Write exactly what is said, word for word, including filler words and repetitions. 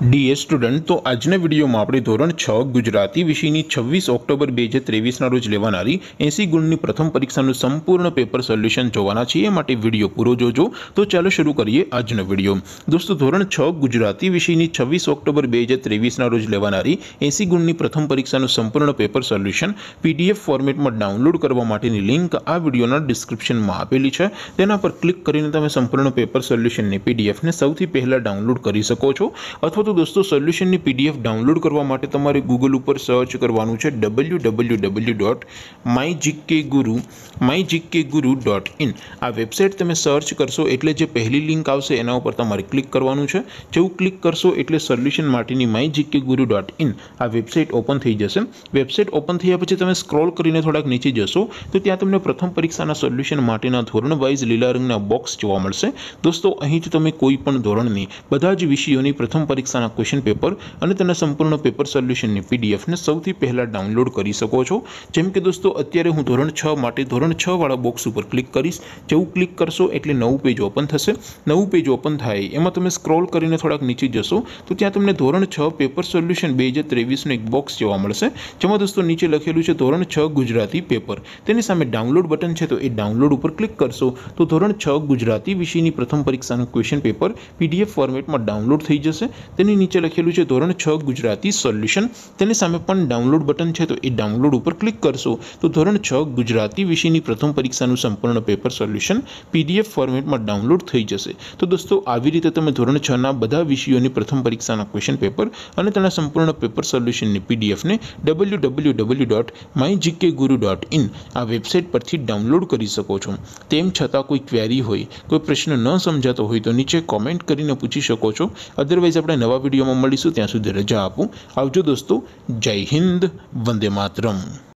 DA student तो આજના વિડીયોમાં આપણે ધોરણ છ ગુજરાતી વિષયની છવ્વીસ ઓક્ટોબર બે હજાર ત્રેવીસના રોજ લેવાનારી એંસી ગુણની પ્રથમ પરીક્ષાનું સંપૂર્ણ પેપર સોલ્યુશન જોવાના છીએ। એ માટે વિડીયો પૂરો જોજો। તો ચાલો શરૂ કરીએ આજનો વિડીયો। દોસ્તો ધોરણ છ ગુજરાતી વિષયની છવ્વીસ ઓક્ટોબર બે હજાર ત્રેવીસના રોજ લેવાનારી એંસી ગુણની પ્રથમ પરીક્ષાનું સંપૂર્ણ પેપર સોલ્યુશન પીડીએફ ફોર્મેટમાં ડાઉનલોડ કરવા માટેની લિંક આ વિડીયોના ડિસ્ક્રિપ્શનમાં આપેલી છે। તેના પર ક્લિક કરીને તમે સંપૂર્ણ પેપર સોલ્યુશનની પીડીએફને સૌથી પહેલા ડાઉનલોડ કરી શકો છો। અથવા तो दोस्तों सोल्यूशन की पीडीएफ डाउनलॉड करवा माटे तमारे गूगल पर सर्च करवानुं छे W W W dot my GK Guru my GK Guru dot in. आ वेबसाइट तमे सर्च करशो एटले जे पहली लिंक आवशे एना पर तमारे क्लिक करवानुं छे। जेवुं क्लिक करशो एटले सोल्यूशन माटेनी my GK Guru dot in आ वेबसाइट ओपन थई जशे। वेबसाइट ओपन थया पछी तमे स्क्रॉल करीने थोड़ाक नीचे जशो तो त्यां तमने प्रथम परीक्षाना सोल्यूशन माटेना धोरण वाइज लीला रंगना बॉक्स जोवा मळशे। दोस्तों અહીંથી તમે કોઈ પણ ધોરણની બધા જ વિષયોની પ્રથમ પરીક્ષાના क्वेश्चन पेपर અને તેના સંપૂર્ણ પેપર સોલ્યુશનની પીડીએફ ને સૌથી પહેલા ડાઉનલોડ કરી શકો છો। જેમ કે દોસ્તો અત્યારે હું ધોરણ છ માટે ધોરણ છ વાળા બોક્સ ઉપર ક્લિક કરીશ। જેવું ક્લિક કરશો એટલે નવું પેજ ઓપન થશે। નવું પેજ ઓપન થાય એમાં તમે સ્ક્રોલ કરીને થોડાક નીચે જશો તો ત્યાં તમને ધોરણ છ પેપર સોલ્યુશન બે હજાર ત્રેવીસનું એક બોક્સ જોવા મળશે। જેમાં દોસ્તો નીચે લખેલું છે ધોરણ છ ગુજરાતી પેપર। તેની સામે ડાઉનલોડ બટન છે તો એ ડાઉનલોડ ઉપર ક્લિક કરશો તો ધોરણ છ ગુજરાતી વિષયની પ્રથમ પરીક્ષાનું ક્વેશ્ચન પેપર પીડીએફ ફોર્મેટમાં ડાઉનલોડ થઈ જશે। તેની नीचे लखेलू है धोरण छ गुजराती सोल्यूशन। तेनी सामे पण डाउनलॉड बटन है तो ये डाउनलॉड पर क्लिक करशो तो धोरण छ गुजराती विषयनी प्रथम परीक्षाનું संपूर्ण पेपर सोल्यूशन पीडीएफ फॉर्मेट में डाउनलॉड थई जशे। तो दोस्तों આવી રીતે તમે ધોરણ છ ના બધા વિષયોની પ્રથમ પરીક્ષાના ક્વેશ્ચન પેપર અને તેના સંપૂર્ણ પેપર સોલ્યુશનની પીડીએફ ને W W W dot my GK Guru dot in આ વેબસાઇટ પરથી ડાઉનલોડ કરી શકો છો। તેમ છતાં કોઈ ક્વેરી હોય કોઈ પ્રશ્ન ન સમજાતો હોય તો નીચે કોમેન્ટ કરીને પૂછી શકો છો। અધરવાઇઝ આપણે નવા वीडियो में મળીશું। ત્યાં સુધી રજા આપું। આવજો દોસ્તો। જય હિન્દ, વંદે માતરમ।